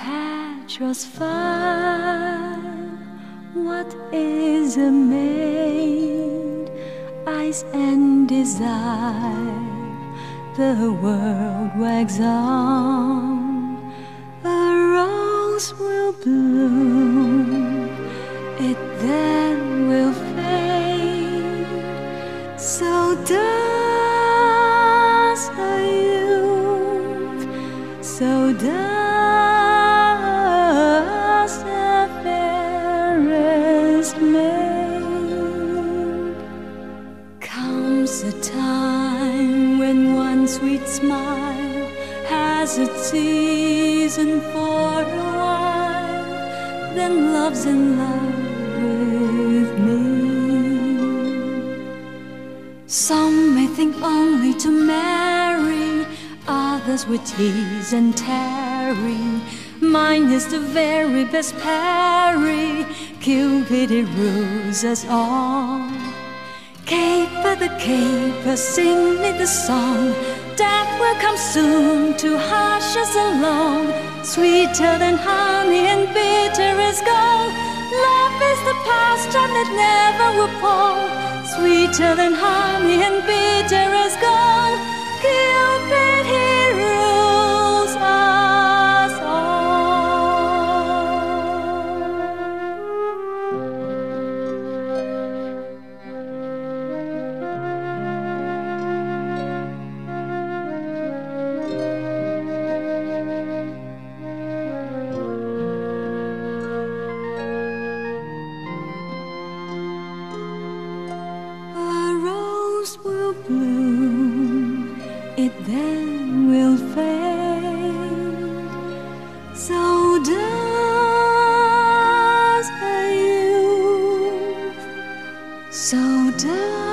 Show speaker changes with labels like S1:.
S1: petals fine. What is a maid? Ice and desire. The world wags on. A rose will bloom, it then will fade. So does a youth, so does a fairest maid. Comes a time when one sweet smile has its season for a while, then love's in love with me. Some may think only to marry, others would tease and tarry. Mine is the very best parry. Cupid, it rules us all. Caper the caper, sing me the song. Death will come soon to hush us along. Sweeter than honey and bitter as gold. Love is the pastime that never will pall. Sweeter than honey and bitter as gold. Cupid, he rules us all. Will bloom, it then will fade. So does a youth, so does